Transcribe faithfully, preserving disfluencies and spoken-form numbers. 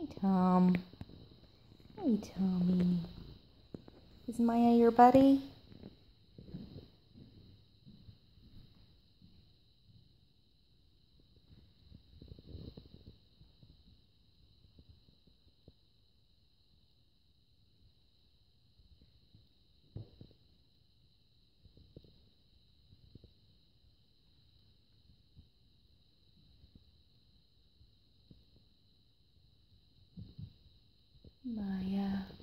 Hey, Tom. Hey, Tommy. Is Maya your buddy? Maya.